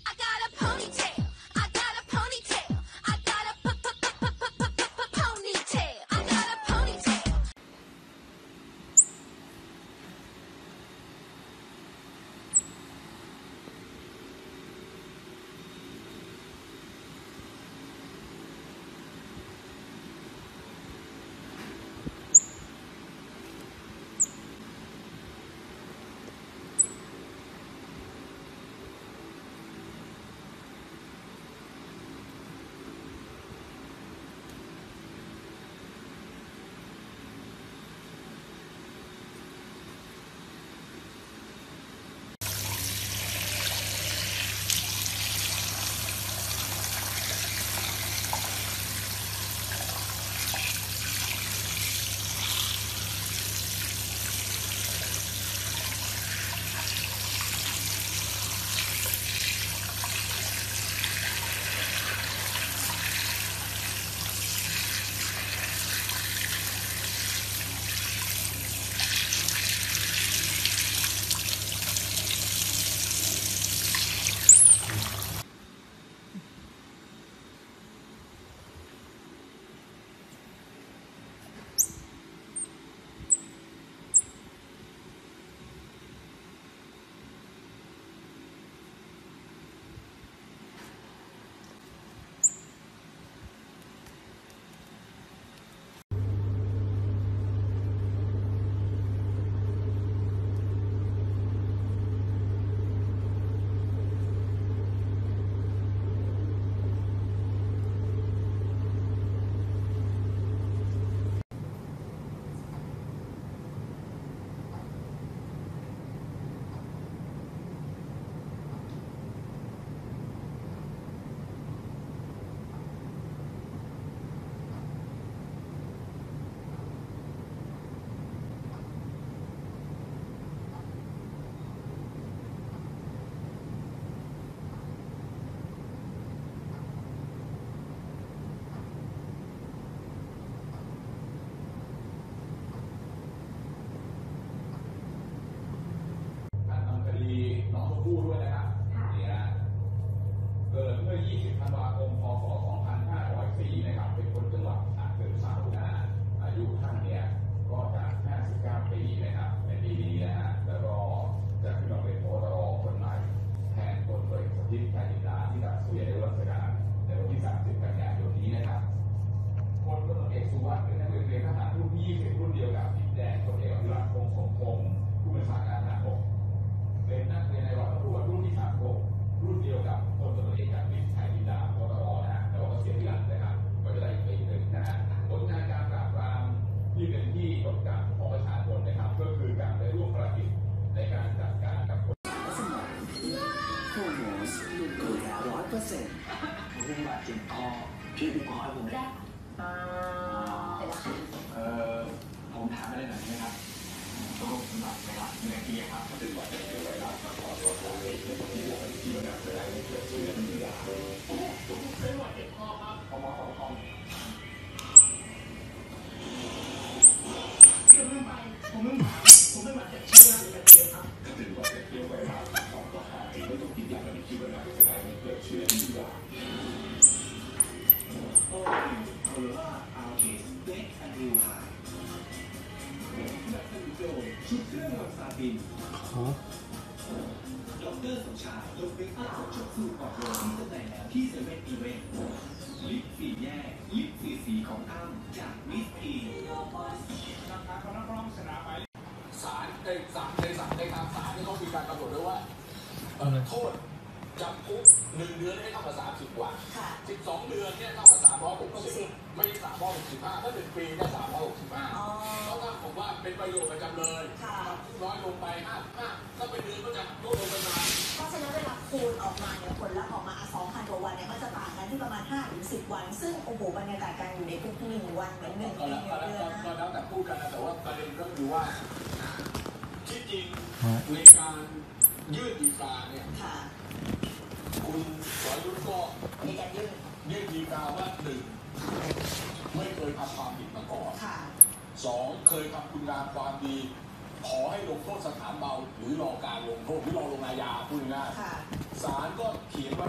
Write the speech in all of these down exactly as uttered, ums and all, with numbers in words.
พี่พี่ขอให้ผมได้เออผมถามอะไรหน่อยไหมครับตกลงสำหรับในวัดในที่ครับถึงวันจะเกิดอะไรบ้างขอตัวตัวเลยที่ที่มันเกิดอะไรเกิดขึ้นในยาผมเป็นหวัดเจ็บคอครับพอมาขอคอมผมไม่ผมไม่หวัดเจ็บเชื้อนะเจ็บครับถึงวันจะเกี่ยวไว้มาสองต่อหาที่ไม่ต้องกินยาแบบนี้ที่มันอาจจะได้เกิดเชื้อในยาโอ้ยหรือว่าอาร์เคสเด็กแอนดิวไฮนักสืบโดยชุดเครื่องวัดซาบินดอกเตอร์สมชายยกเว้นอาจบสูตรออกโรงที่จำหน่ายแล้วที่เซเว่นอีเวนต์ลิปสีแย่ลิปสีสีของอ้ำจากมิสทีราคาเขานักร้องชนะไปศาลในศาลในศาลในทางศาลที่เขามีการกำหนดไว้ว่าโทษจำคุกหนึ่งเดือนให้เท่ากับสามสิบวันสิบสองเดือนเนี่ยเท่ากับสามร้อยหกสิบไม่ใช่สามร้อยหกสิบห้าถ้าหนึ่งปีเนี่ยสามร้อยหกสิบห้าเพราะว่าผมว่าเป็นประโยชน์กับจำเลยน้อยลงไปห้าห้าถ้าเป็นเดือนก็จะลดลงไปนานเพราะฉะนั้นเวลาคูณออกมาเนี่ยผลลัพธ์ออกมาสองพันกว่าวันเนี่ยมันจะต่างกันที่ประมาณห้าถึงสิบวันซึ่งโอ้โหบรรยากาศการอยู่ในคุกหนึ่งวันเหมือนหนึ่งปีเดือนนะก็แล้วแต่พูดกันนะแต่ว่าประเด็นก็คือว่าที่จริงในการยื่นฎีกาเนี่ยคุณสรยุทธก็มีการยื่นยื่นฎีกาว่าหนึ่งไม่เคยทำความผิดมาก่อนสองเคยทำคุณงามความดีขอให้ลงโทษสถานเบาหรือรอการลงโทษหรือรอลงอาญาพูดง่ายศาลก็เขียนไว้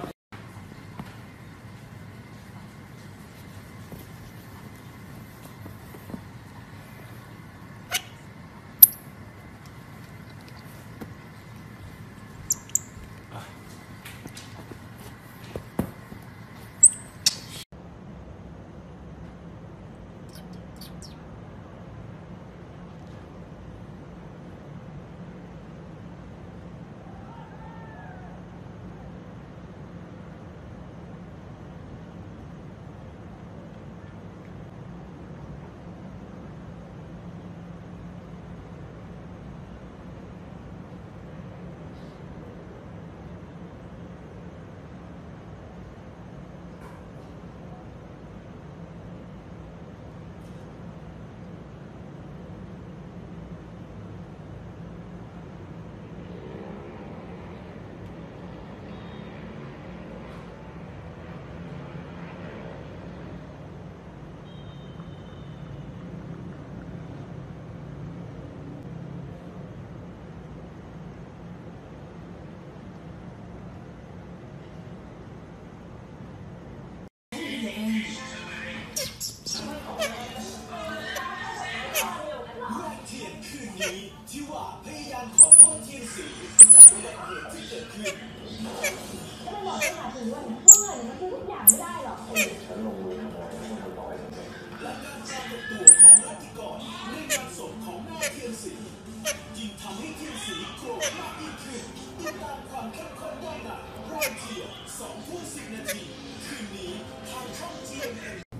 ที่ว่าพยายามขอโทษเทียนสีจากอุบัติเหตุที่เกิดขึ้นก็ไม่บอกไปหาถึงว่าพวกเงินมันคือทุกอย่างไม่ได้หรอกฉันลงมือทำงานให้มันร้อยเปอร์เซ็นต์และการปรากฏตัวของรัฐกรในงานศพของแม่เทียนสียิ่งทำให้เทียนสีโกรธมากยิ่งขึ้นติดตามความเข้มข้นได้ในรายเทียนสองทุ่มสิบนาทีคืนนี้ทางช่อง จี เอ็ม เอ็ม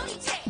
Ponytail.